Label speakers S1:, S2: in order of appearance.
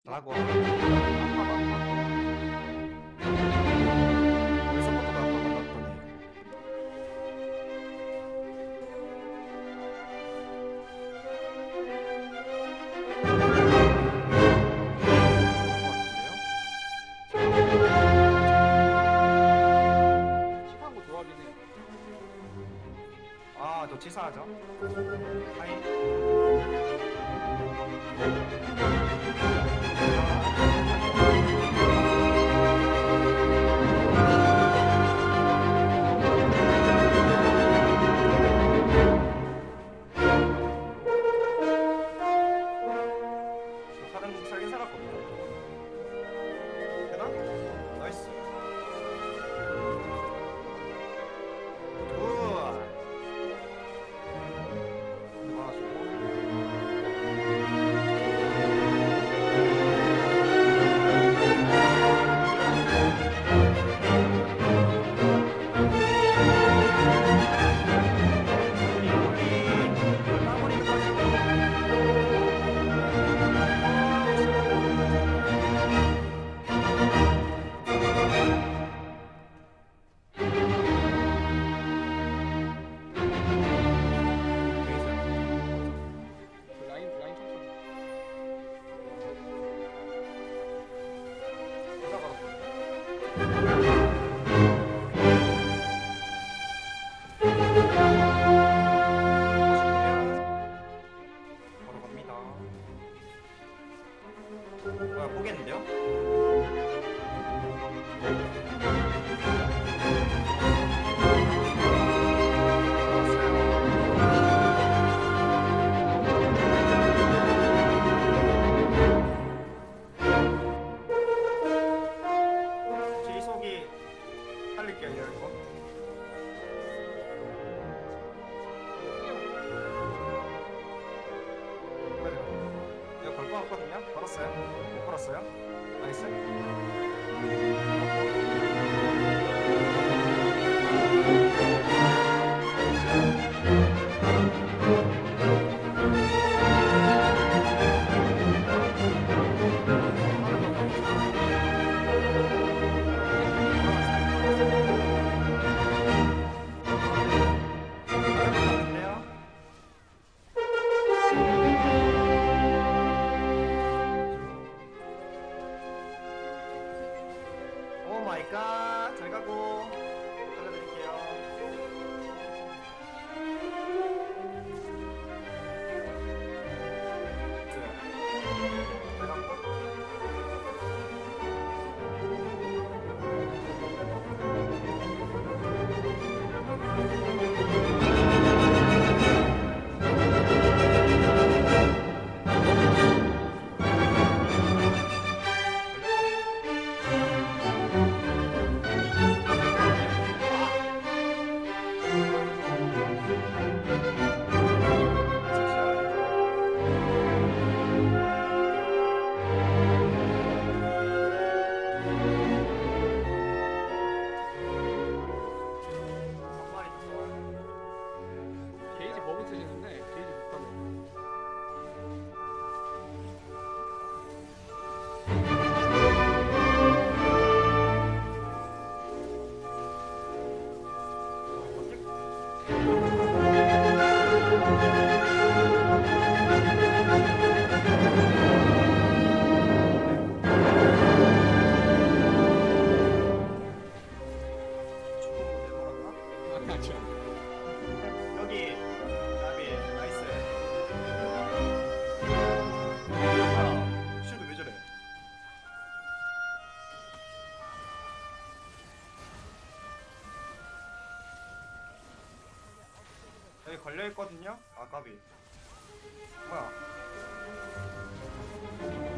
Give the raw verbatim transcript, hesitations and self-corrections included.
S1: 라고 아파 아파 왜 서포터가 아파 만났더니
S2: 치사한 거 좋아하긴 해.
S1: 아, 저 치사하죠? 하이. 사람 살긴 살았거든요. 되나? 나이스. 굿.
S2: 라인 라인 천천히.
S1: 바로 갑니다. 뭐야, 포기했는데요? 지속이 살릴게요, 이거. 이거 걸 것 같거든요? 걸었어요? 못 걸었어요? 나이스. 오 마이 갓. 잘 가고 알려드릴게요. 잘 가고.
S2: 게이지 버그 쓰시는데 게이지 못 가네. 아니야, 지금.
S1: 여기 나비 나이스. 뭐야, 쉴드 왜 저래? 여기 걸려 있거든요. 아 까비. 뭐야?